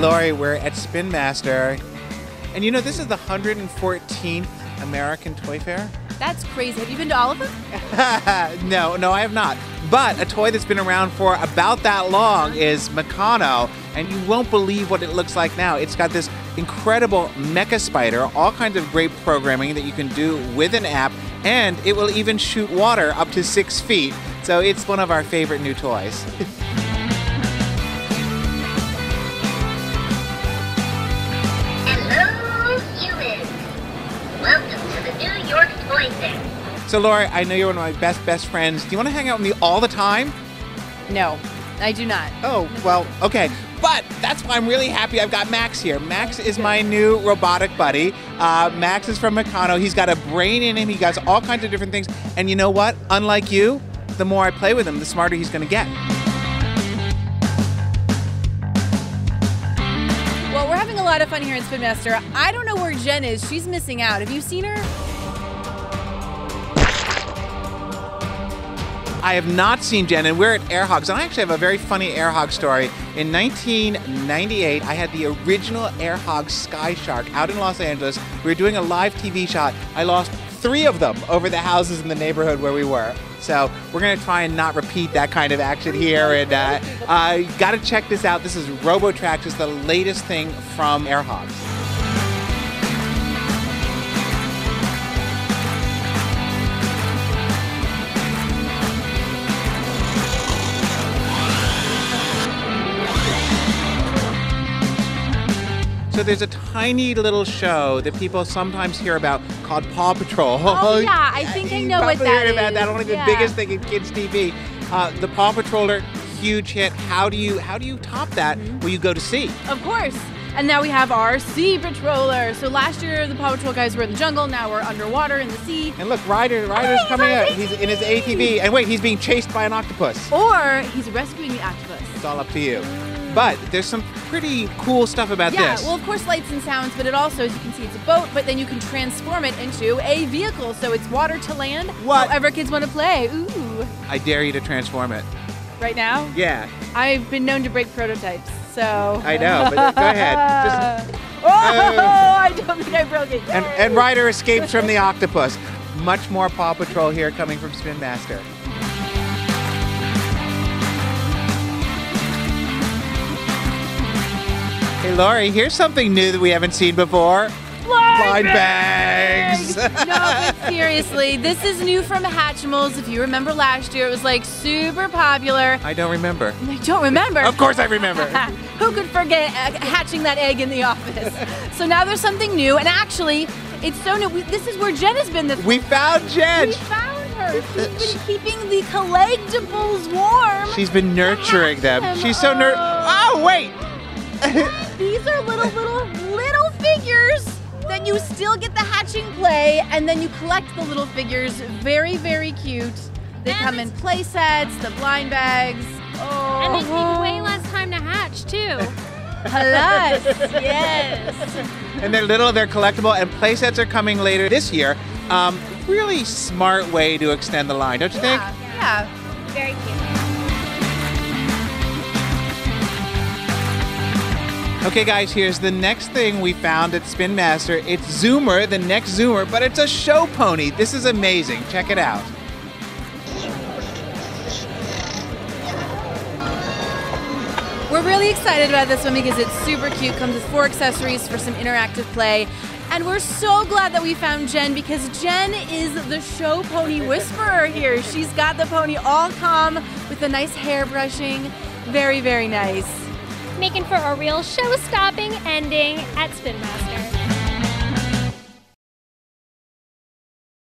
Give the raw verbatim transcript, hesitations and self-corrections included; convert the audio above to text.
Lori, we're at Spin Master. And you know, this is the one hundred fourteenth American Toy Fair? That's crazy. Have you been to all of them? no, no, I have not. But a toy that's been around for about that long is Meccano, and you won't believe what it looks like now. It's got this incredible mecha spider, all kinds of great programming that you can do with an app, and it will even shoot water up to six feet. So it's one of our favorite new toys. Hello, humans. Welcome to the New York Toy Fair. So Laura, I know you're one of my best, best friends. Do you want to hang out with me all the time? No, I do not. Oh, well, okay. But that's why I'm really happy I've got Max here. Max is my new robotic buddy. Uh, Max is from Meccano. He's got a brain in him. He does all kinds of different things. And you know what? Unlike you, the more I play with him, the smarter he's going to get. Well, we're having a lot of fun here in Spin Master. I don't know where Jen is. She's missing out. Have you seen her? I have not seen Jen, and we're at Air Hogs. And I actually have a very funny Air Hog story. In nineteen ninety-eight, I had the original Air Hog Sky Shark out in Los Angeles. We were doing a live T V shot. I lost three of them over the houses in the neighborhood where we were. So we're gonna try and not repeat that kind of action here. And uh, uh, gotta check this out. This is RoboTrax. It's the latest thing from Air Hogs. So there's a tiny little show that people sometimes hear about called Paw Patrol. Oh, yeah, I think I know what Probably that heard about is. that. Only the Yeah. biggest thing in kids' T V. Uh, the Paw Patroller, huge hit. How do you how do you top that Mm-hmm. when you go to sea? Of course. And now we have our Sea Patroller. So last year the Paw Patrol guys were in the jungle. Now we're underwater in the sea. And look, Ryder, Ryder's he's coming on out. his He's in his A T V. And wait, he's being chased by an octopus. Or he's rescuing the octopus. It's all up to you. But there's some pretty cool stuff about Yeah, this. well, of course, lights and sounds, but it also, as you can see, it's a boat, but then you can transform it into a vehicle. So it's water to land. What? However kids want to play. Ooh. I dare you to transform it. Right now? Yeah, I've been known to break prototypes, so. I know, but go ahead. Just, Oh, I don't think I broke it. and, Yay! and Ryder escapes from the octopus. Much more Paw Patrol here coming from Spin Master. Hey, Lori, here's something new that we haven't seen before. Blind bags. No, but seriously, this is new from Hatchimals. If you remember last year, it was like super popular. I don't remember. I don't remember. Of course I remember. Who could forget uh, hatching that egg in the office? So now there's something new, and actually, it's so new. We, this is where Jen has been this We found Jen. We found her. She's been keeping the collectibles warm. She's been nurturing them. She's so ner- Oh, wait. These are little, little, little figures that you still get the hatching play, and then you collect the little figures. Very, very cute. They And come in it's- play sets, the blind bags. Oh, And they take way less time to hatch, too. plus, yes. And they're little, they're collectible, and play sets are coming later this year. Um, really smart way to extend the line, don't you think? Yeah, yeah. Very cute. Okay, guys, here's the next thing we found at Spin Master. It's Zoomer, the next Zoomer, but it's a show pony. This is amazing. Check it out. We're really excited about this one because it's super cute. Comes with four accessories for some interactive play. And we're so glad that we found Jen because Jen is the show pony whisperer here. She's got the pony all calm with the nice hair brushing. Very, very nice. Making for a real show-stopping ending at Spin Master.